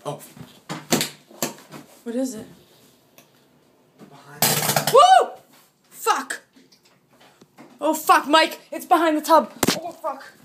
Oh. What is it? Behind. Woo! Fuck! Oh fuck, Mike! It's behind the tub. Oh fuck.